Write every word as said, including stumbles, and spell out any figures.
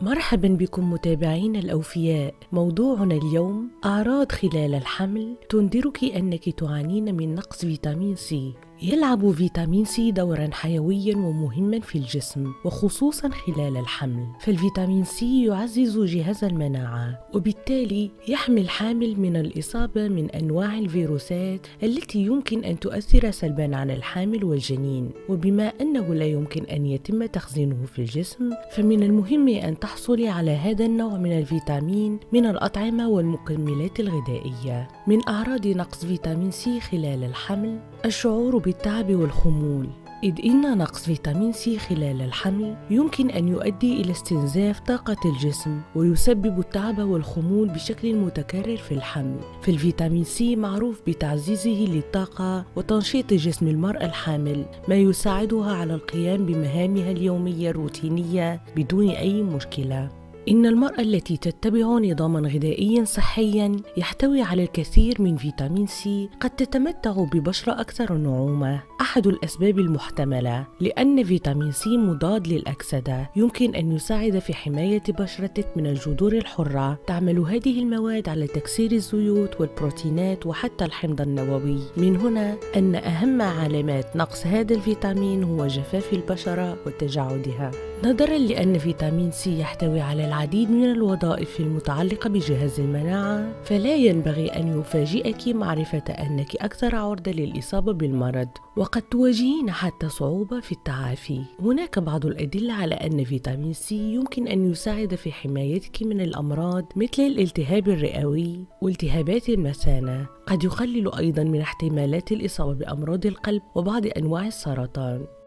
مرحبا بكم متابعين الأوفياء. موضوعنا اليوم أعراض خلال الحمل تنذرك أنك تعانين من نقص فيتامين سي. يلعب فيتامين سي دورا حيويا ومهما في الجسم وخصوصا خلال الحمل، فالفيتامين سي يعزز جهاز المناعة وبالتالي يحمي الحامل من الإصابة من أنواع الفيروسات التي يمكن أن تؤثر سلبا على الحامل والجنين. وبما أنه لا يمكن أن يتم تخزينه في الجسم، فمن المهم أن تحصلي على هذا النوع من الفيتامين من الأطعمة والمكملات الغذائية. من أعراض نقص فيتامين سي خلال الحمل الشعور بالتعب والخمول، إذ إن نقص فيتامين سي خلال الحمل يمكن أن يؤدي إلى استنزاف طاقة الجسم ويسبب التعب والخمول بشكل متكرر في الحمل. فالفيتامين سي معروف بتعزيزه للطاقة وتنشيط جسم المرأة الحامل، ما يساعدها على القيام بمهامها اليومية الروتينية بدون أي مشكلة. إن المرأة التي تتبع نظاماً غذائياً صحياً يحتوي على الكثير من فيتامين سي قد تتمتع ببشرة أكثر نعومة، أحد الأسباب المحتملة لأن فيتامين سي مضاد للأكسدة يمكن أن يساعد في حماية بشرتك من الجذور الحرة. تعمل هذه المواد على تكسير الزيوت والبروتينات وحتى الحمض النووي. من هنا أن أهم علامات نقص هذا الفيتامين هو جفاف البشرة وتجعدها. نظراً لأن فيتامين سي يحتوي على العديد من الوظائف المتعلقة بجهاز المناعة، فلا ينبغي أن يفاجئك معرفة أنك أكثر عرضة للإصابة بالمرض، وقد تواجهين حتى صعوبة في التعافي. هناك بعض الأدلة على أن فيتامين سي يمكن أن يساعد في حمايتك من الأمراض مثل الالتهاب الرئوي والتهابات المثانة. قد يقلل أيضاً من احتمالات الإصابة بأمراض القلب وبعض أنواع السرطان.